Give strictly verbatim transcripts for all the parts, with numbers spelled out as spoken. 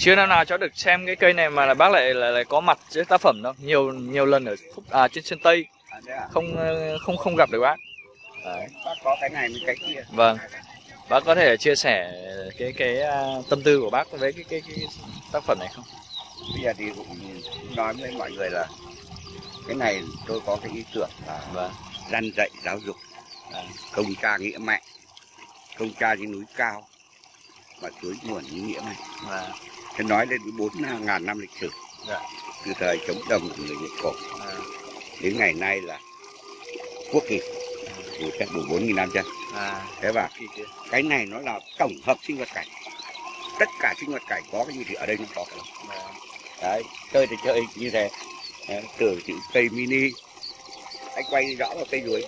chưa năm nào cháu được xem cái cây này mà là bác lại lại, lại có mặt trên tác phẩm đâu. Nhiều nhiều lần ở Phúc, à, trên Sơn Tây À, à? không không không gặp được bác. Đấy, bác có cái này với cái kia. Vâng. Bác có thể chia sẻ cái cái uh, tâm tư của bác với cái cái, cái tác phẩm này không? Bây giờ thì cũng nói với mọi người là cái này tôi có cái ý tưởng là Vâng. răn dạy giáo dục, à, công cha nghĩa mẹ, công cha trên núi cao và suối nguồn ý nghĩa này. Vâng. Thế nói lên bốn ngàn năm lịch sử, Dạ. từ thời chống đồng của người Việt cổ À. đến ngày nay là quốc kỳ, đủ chắc đủ bốn nghìn năm chân. À. Thế và cái này nó là tổng hợp sinh vật cảnh, tất cả sinh vật cảnh có cái gì thì ở đây nó có cái đó. Đấy, chơi thì chơi như thế. Đấy, từ chữ cây mini, anh quay rõ vào cây chuối.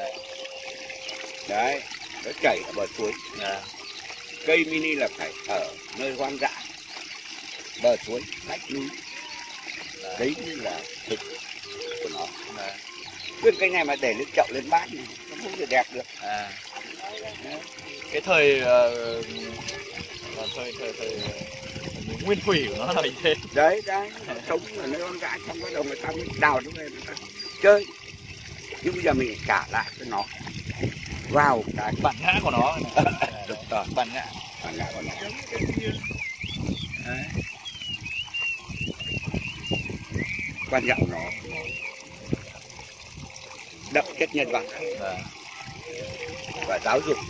Đấy, nó chảy ở bờ suối. À. Cây mini là phải ở nơi hoang dã, bờ suối, vách núi. Đấy là thực của nó. Cái cây này mà để lên chậu lên bát này, nó không thể đẹp được. À. Cái thời uh, thời thời thời nguyên thủy của nó là như thế. Đấy, đấy, nó sống ở nơi hoang dã, xong bắt đầu người ta mới đào nó về người ta chơi. Nhưng bây giờ mình trả lại cho nó vào cái bản ngã của nó. Đúng rồi, bản ngã, bản ngã của nó. Đấy. Quan trọng nó đậm chất nhân văn và giáo dục,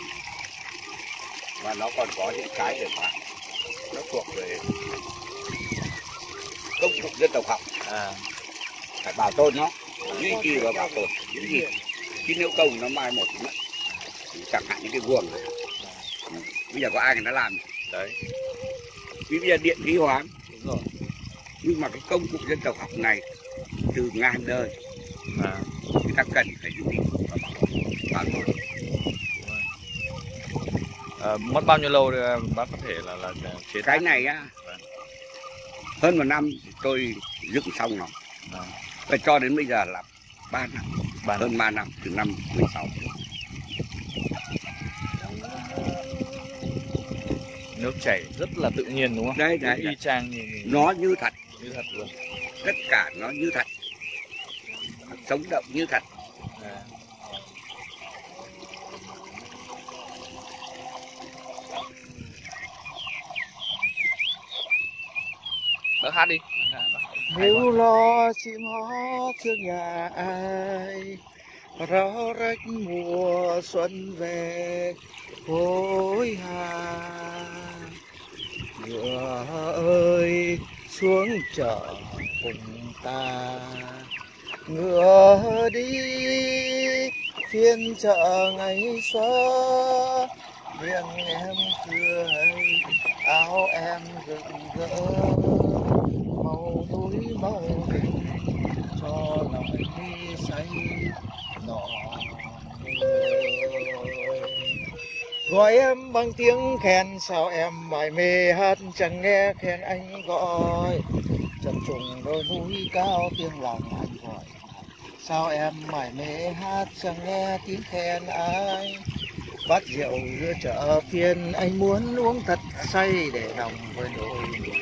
và nó còn có những cái để mà nó thuộc về công dụng dân tộc học. À. Phải bảo tồn nó, duy trì và bảo tồn những gì, chứ nếu không nó mai một mất. Chẳng hạn những cái guồng này. Ừ. Bây giờ có ai người ta làm đấy, vì bây giờ điện khí hóa. Đúng rồi. Nhưng mà cái công cụ dân tộc học này từ ngàn đời mà người ta cần phải giữ gìn và bảo tồn. À, mất bao nhiêu lâu thì bác có thể là là chế cái này á, hơn một năm tôi dựng xong nó. À. Và cho đến bây giờ là ba năm, ba hơn ba năm, từ năm mười sáu. Nước chảy rất là tự nhiên đúng không? Đấy, đấy, y chang như... nó như thật, như thật luôn. Tất cả nó như thật, sống động như thật. À. Bác hát đi. Nếu lo chim hót trước nhà ai, ráo rách mùa xuân về hối hả. Ngựa ơi xuống chợ cùng ta, ngựa đi phiên chợ ngày xưa, miệng em cười áo em rực rỡ, màu núi màu rừng cho lòng đi say nọ gọi em bằng tiếng khen, sao em mải mê hát chẳng nghe khen anh gọi. Chập trùng đôi núi cao tiếng lòng anh gọi, sao em mải mê hát chẳng nghe tiếng khen anh. Bát rượu đưa chợ phiên anh muốn uống thật say để đồng với đôi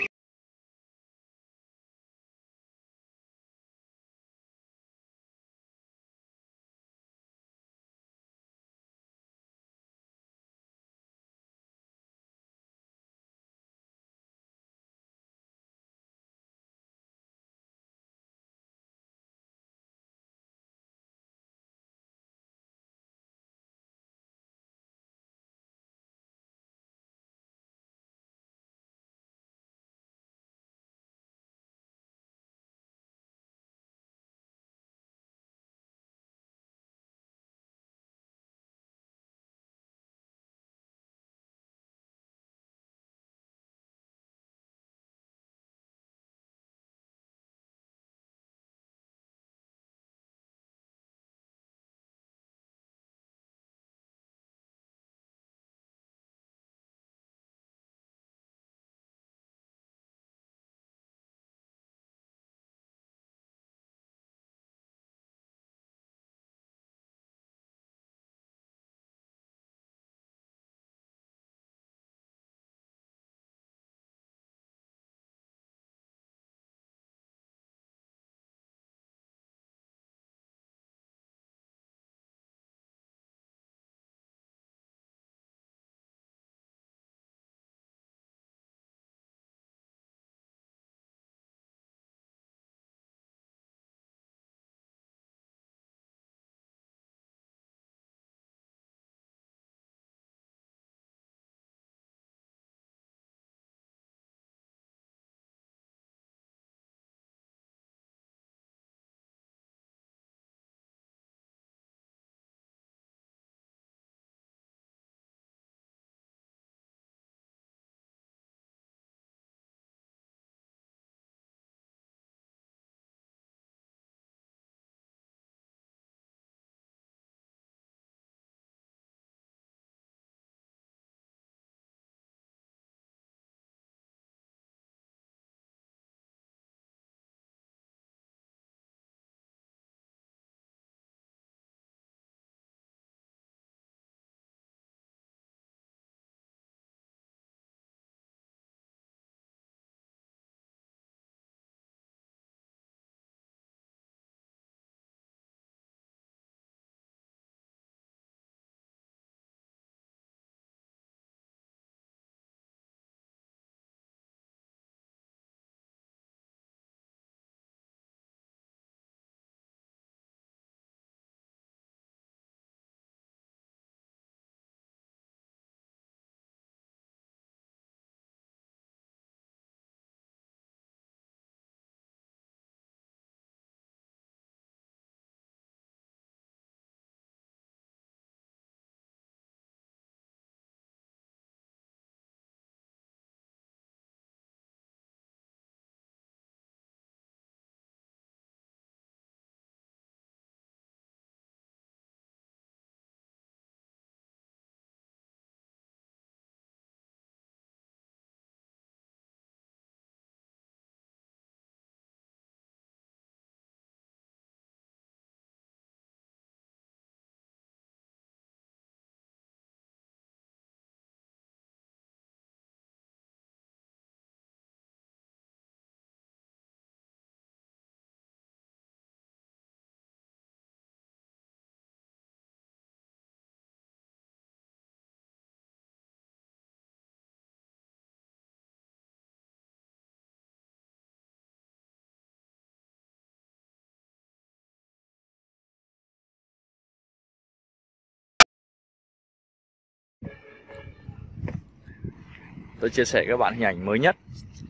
tôi chia sẻ các bạn hình ảnh mới nhất.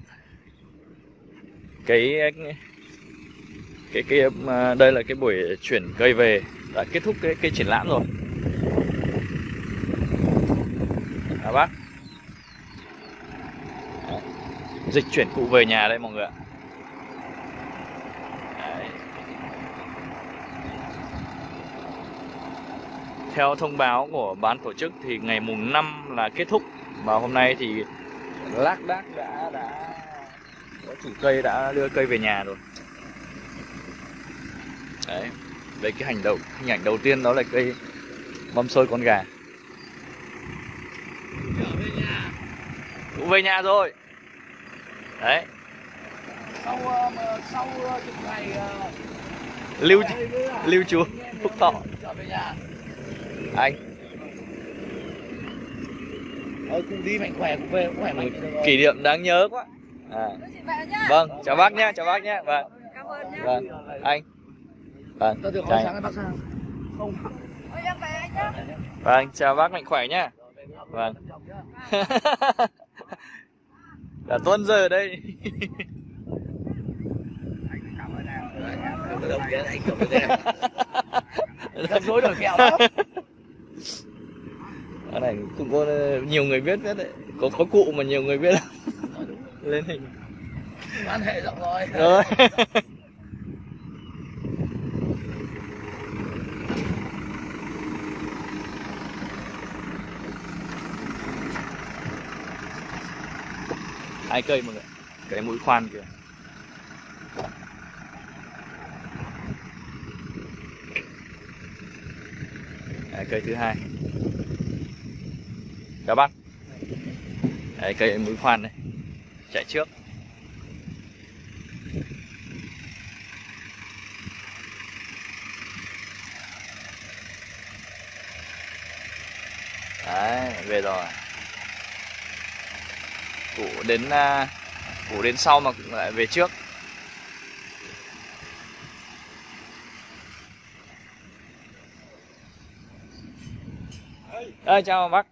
Cái cái cái đây là cái buổi chuyển cây về đã kết thúc cái cái triển lãm rồi. À, bác dịch chuyển cụ về nhà đây mọi người ạ. Đấy. Theo thông báo của ban tổ chức thì ngày mùng năm là kết thúc, và hôm nay thì lác đác đã đã có chủ cây đã đưa cây về nhà rồi. Đấy, đây cái hành đầu hình ảnh đầu tiên đó là cây mâm xôi con gà. Cũng về nhà rồi. Đấy. Sau sau chục ngày Lưu lưu trú Phúc Thọ. trở về nhà. Anh Ơi cùng đi mạnh khỏe, cùng về cũng khỏe mạnh. kỷ niệm đáng nhớ quá. À. Vâng, chào bác nhé, chào bác nhé. Vâng. Cảm ơn nhé. Vâng, anh. Vâng. Tôi được Chào sáng bác sang. Không. Ôi, em về anh nhé. Vâng, chào bác mạnh khỏe nhé. Vâng. Cả tuần giờ ở đây. Cầm dối đổi kẹo đó. Cái này cũng có nhiều người biết biết đấy. Có có cụ mà nhiều người biết. Lên hình. Quan hệ rộng rồi. Rồi. Hai cây mọi người, cái mũi khoan kìa. Đấy, cây thứ hai. Chào bác. Đấy, cây mũi khoan này chạy trước. Đấy, về rồi. Cụ đến uh, cụ đến sau mà cũng lại về trước. Ê, chào bác.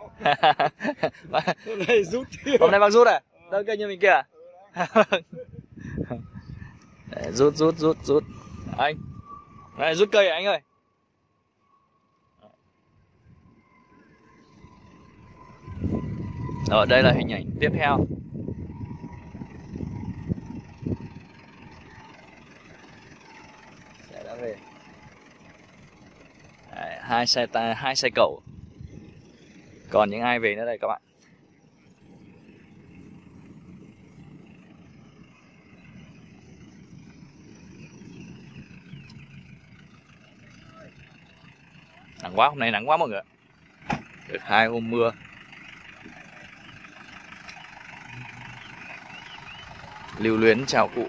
Hôm nay rút. Hôm nay bác rút à? Đâu cây như mình kia à? Để, rút rút rút rút. Anh. Này, rút cây à anh ơi. Rồi đây là hình ảnh tiếp theo. Xe đã về. Đấy, hai xe ta hai xe cẩu. Còn những ai về nữa đây các bạn. Nắng quá, hôm nay nắng quá mọi người. Được hai hôm mưa. Lưu luyến chào cụ.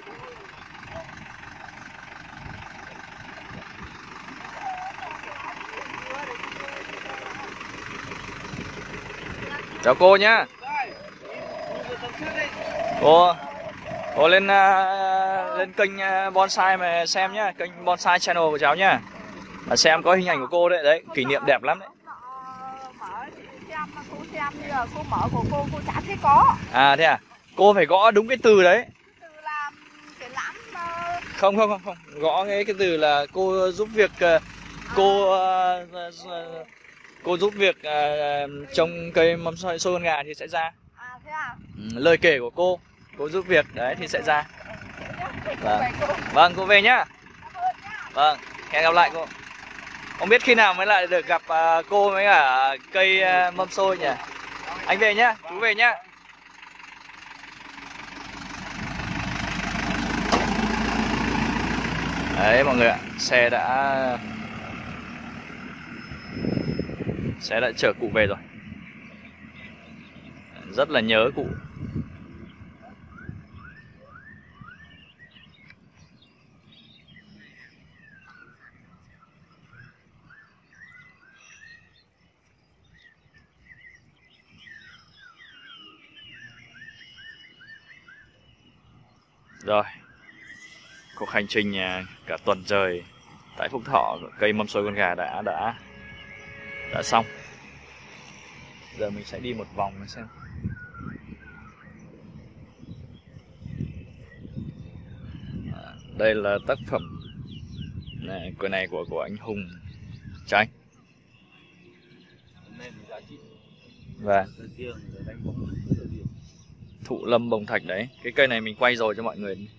Chào cô nhá. Cô cô lên uh, lên kênh uh, bonsai mà xem nhá, kênh bonsai channel của cháu nhá. Mà xem có hình ảnh của cô đấy, đấy, kỷ niệm đẹp lắm đấy. Mở xem, cô xem như là cô mở của cô, cô chả thấy có. À thế à? Cô phải gõ đúng cái từ đấy. Từ làm triển lãm. Không không không không, gõ cái cái từ là cô giúp việc uh, cô uh, uh, cô giúp việc uh, trồng cây mâm xôi xôi con gà thì sẽ ra. À thế à? Ừ, lời kể của cô, cô giúp việc đấy thì sẽ ra. Vâng, Về cô. vâng cô về nhá. Cảm ơn nhá. Vâng, hẹn gặp lại cô. Không biết khi nào mới lại được gặp uh, cô với cả cây uh, mâm xôi nhỉ. Anh về nhá, chú về nhá. Đấy mọi người ạ, xe đã xe đã chở cụ về rồi. Rất là nhớ cụ. Rồi, cuộc hành trình cả tuần trời tại Phúc Thọ, cây mâm xôi con gà đã đã đã xong. Giờ mình sẽ đi một vòng xem Đây là tác phẩm này, của này của của anh Hùng Chánh. Và Thụ Lâm Bồng Thạch đấy. Cái cây này mình quay rồi cho mọi người.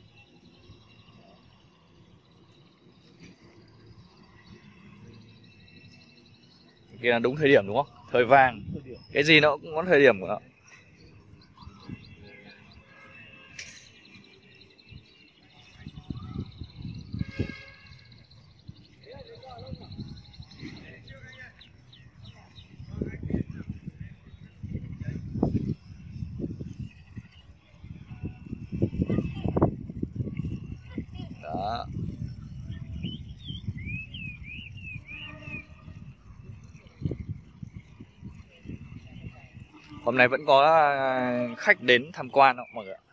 Kia là đúng thời điểm đúng không? Thời vàng. Cái gì nó cũng có thời điểm của nó. Đó. Hôm nay vẫn có khách đến tham quan không mọi người ạ?